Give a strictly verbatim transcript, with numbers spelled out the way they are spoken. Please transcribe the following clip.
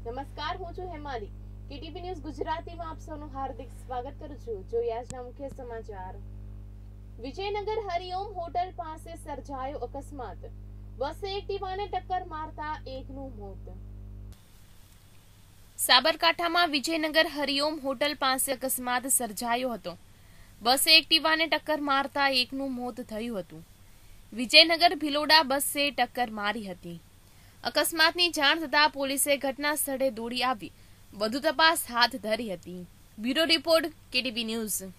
નમસ્કાર, હું છું હેમાલી. કેટીવી ન્યૂઝ ગુજરાતીમાં આપ સૌનું હાર્દિક સ્વાગત કરું છું. જોઈએ આજના મુખ્ય સમાચાર. વિજયનગર હરિઓમ હોટલ પાસે સર્જાયો અકસ્માત. બસે એક્ટિવાને ટક્કર મારતા એકનું મોત. સાબરકાંઠામાં વિજયનગર હરિઓમ હોટલ પાસે અકસ્માત સર્જાયો હતો. બસે એક્ટિવાને ટક્કર મારતા એકનું મોત થયું હતું. વિજયનગર ભિલોડા બસે ટક્કર મારી હતી. અકસ્માતની જાણ થતાં પોલીસે ઘટના સ્થળે દોડી આવી વધુ તપાસ હાથ ધરી હતી. Bureau report, KTV news.